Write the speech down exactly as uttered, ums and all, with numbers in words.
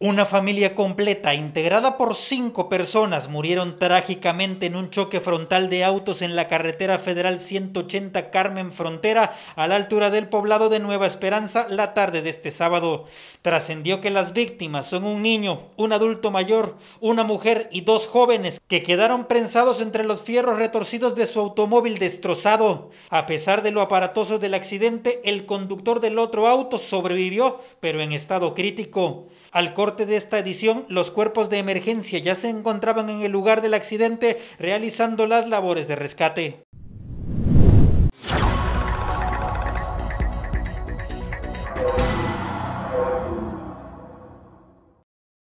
Una familia completa, integrada por cinco personas, murieron trágicamente en un choque frontal de autos en la carretera federal ciento ochenta Carmen Frontera, a la altura del poblado de Nueva Esperanza, la tarde de este sábado. Trascendió que las víctimas son un niño, un adulto mayor, una mujer y dos jóvenes que quedaron prensados entre los fierros retorcidos de su automóvil destrozado. A pesar de lo aparatoso del accidente, el conductor del otro auto sobrevivió, pero en estado crítico. Al corte de esta edición, los cuerpos de emergencia ya se encontraban en el lugar del accidente realizando las labores de rescate.